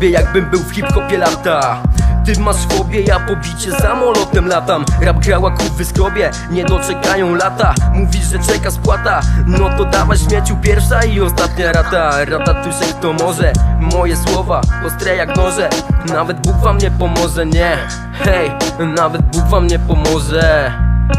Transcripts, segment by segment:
robię jakbym był w hip-hopie lata. Ty masz fobię, ja pobicie samolotem latam. Rap grała kurwy skrobie, nie doczekają lata. Mówisz, że czeka spłata, no to dawaj śmieciu, pierwsza i ostatnia rata. Rata tuszek to może, moje słowa ostre jak noże. Nawet Bóg wam nie pomoże, nie. Hej, nawet Bóg wam nie pomoże.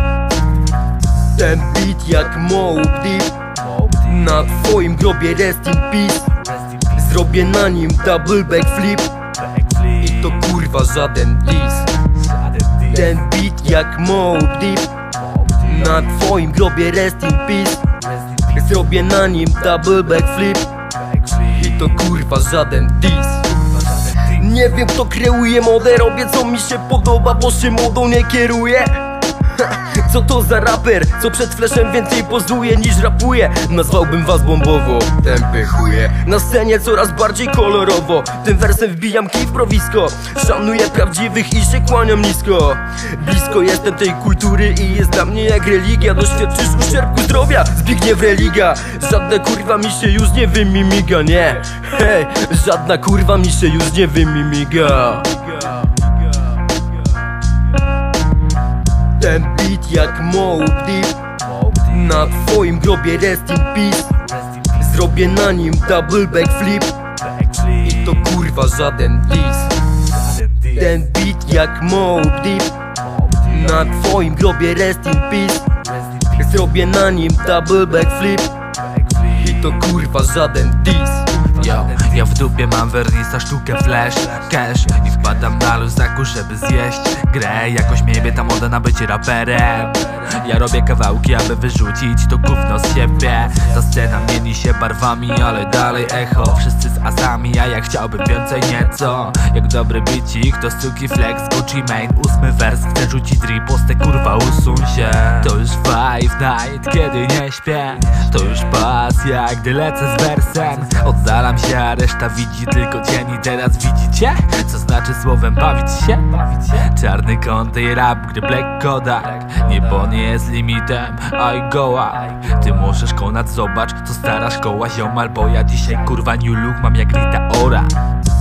Ten beat jak Mobb Deep, na twoim grobie rest in peace. Zrobię na nim double backflip i to kurwa żaden diss. Ten beat jak Mobb Deep, na twoim grobie rest in peace. Zrobię na nim double backflip i to kurwa żaden diss. Nie wiem kto kreuje modę, robię co mi się podoba, bo się modą nie kieruję. Co to za raper, co przed fleszem więcej pozuje niż rapuje? Nazwałbym was bombowo, tępy chuje. Na scenie coraz bardziej kolorowo, tym wersem wbijam kij w prowisko. Szanuję prawdziwych i się kłaniam nisko. Blisko jestem tej kultury i jest dla mnie jak religia. Doświadczysz uszczerbku zdrowia, Zbigniew Religa. Żadna kurwa mi się już nie wymimiga, nie. Hej, żadna kurwa mi się już nie wymimiga. Ten beat jak Mobb Deep, na twoim grobie rest in peace. Zrobię na nim double backflip i to kurwa żaden diss. Ten beat jak Mobb Deep, na twoim grobie rest in peace. Zrobię na nim double backflip i to kurwa żaden diss. Ja w dupie mam Vernisa, sztukę flash, cash i wpadam na luzaku, żeby zjeść grę. Jakoś mnie jebie ta moda na bycie raperem. Ja robię kawałki, aby wyrzucić to gówno z siebie. Ta scena mieni się barwami, ale dalej echo. Wszyscy z asami, a ja chciałbym więcej nieco. Jak dobry bicik, to suki flex, Gucci Mane. 8 wers, chcę rzucić ripostę, kurwa usuń się. To już five night, kiedy nie śpię. To już pasja, gdy lecę z wersem. Oddalam się, a reszta widzi tylko cień. I teraz widzicie? Co znaczy słowem bawić się? Czarny kąt i rap, gdy Black Kodak. Niebo nie jest limitem, I go up. Ty możesz konać, zobacz, co stara szkoła ziomal. Bo ja dzisiaj kurwa new look mam jak Rita Ora.